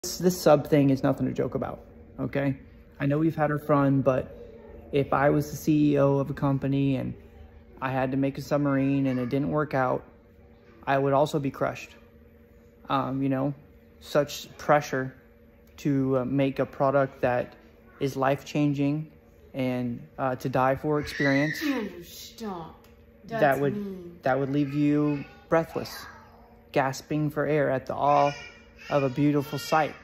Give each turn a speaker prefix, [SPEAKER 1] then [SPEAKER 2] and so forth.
[SPEAKER 1] This sub thing is nothing to joke about, okay? I know we've had our fun, but if I was the CEO of a company and I had to make a submarine and it didn't work out, I would also be crushed. You know, such pressure to make a product that is life-changing and to die for experience.
[SPEAKER 2] Andrew, stop.
[SPEAKER 1] That would leave you breathless, gasping for air at the awe of a beautiful sight.